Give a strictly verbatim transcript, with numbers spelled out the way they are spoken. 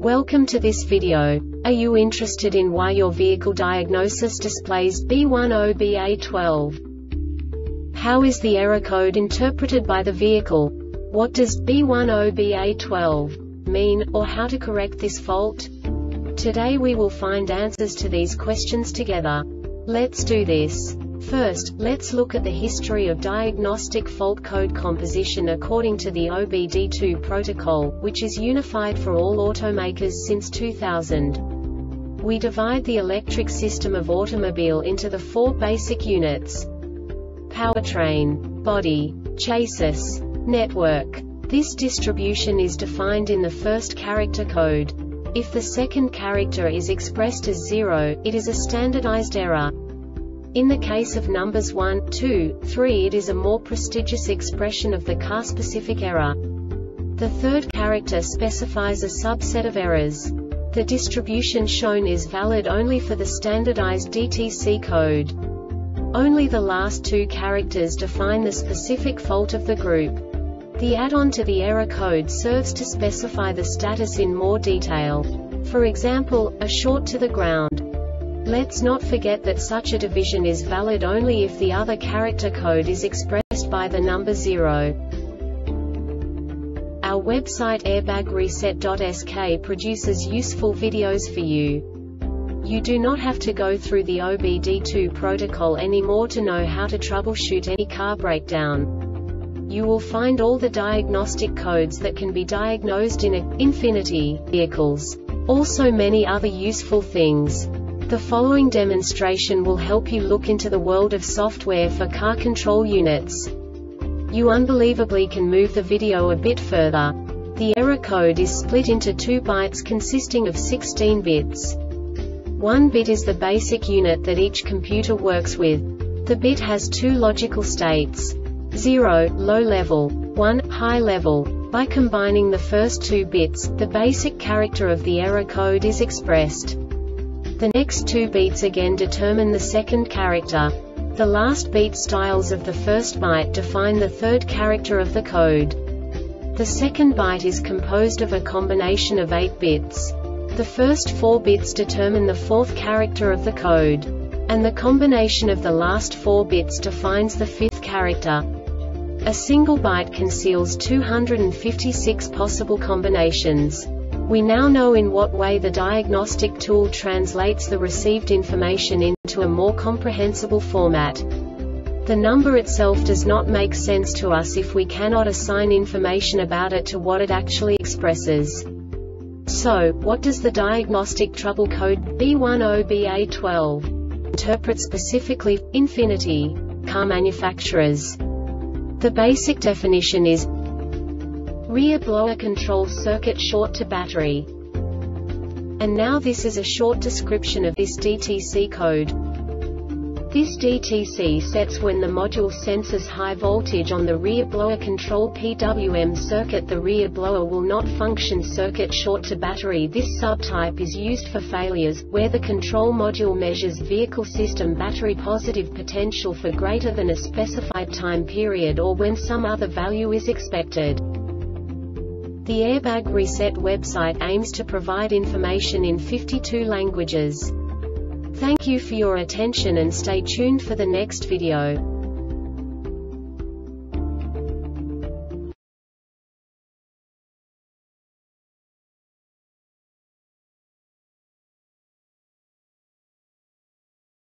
Welcome to this video. Are you interested in why your vehicle diagnosis displays B one zero B A twelve? How is the error code interpreted by the vehicle? What does B one zero B A twelve mean, or how to correct this fault? Today we will find answers to these questions together. Let's do this. First, let's look at the history of diagnostic fault code composition according to the O B D two protocol, which is unified for all automakers since two thousand. We divide the electric system of automobile into the four basic units: powertrain, body, chassis, network. This distribution is defined in the first character code. If the second character is expressed as zero, it is a standardized error. In the case of numbers one, two, three, it is a more prestigious expression of the car-specific error. The third character specifies a subset of errors. The distribution shown is valid only for the standardized D T C code. Only the last two characters define the specific fault of the group. The add-on to the error code serves to specify the status in more detail. For example, a short to the ground. Let's not forget that such a division is valid only if the other character code is expressed by the number zero. Our website airbag reset dot S K produces useful videos for you. You do not have to go through the O B D two protocol anymore to know how to troubleshoot any car breakdown. You will find all the diagnostic codes that can be diagnosed in a Infiniti vehicles. Also many other useful things. The following demonstration will help you look into the world of software for car control units. You unbelievably can move the video a bit further. The error code is split into two bytes consisting of sixteen bits. One bit is the basic unit that each computer works with. The bit has two logical states: zero, low level, one, high level. By combining the first two bits, the basic character of the error code is expressed. The next two beats again determine the second character. The last beat styles of the first byte define the third character of the code. The second byte is composed of a combination of eight bits. The first four bits determine the fourth character of the code. And the combination of the last four bits defines the fifth character. A single byte conceals two hundred fifty-six possible combinations. We now know in what way the diagnostic tool translates the received information into a more comprehensible format. The number itself does not make sense to us if we cannot assign information about it to what it actually expresses. So, what does the diagnostic trouble code B one zero B A twelve interpret specifically for Infiniti car manufacturers? The basic definition is rear blower control circuit short to battery. And now this is a short description of this D T C code. This D T C sets when the module senses high voltage on the rear blower control P W M circuit. The rear blower will not function. Circuit short to battery. This subtype is used for failures, where the control module measures vehicle system battery positive potential for greater than a specified time period or when some other value is expected. The Airbag Reset website aims to provide information in fifty-two languages. Thank you for your attention and stay tuned for the next video.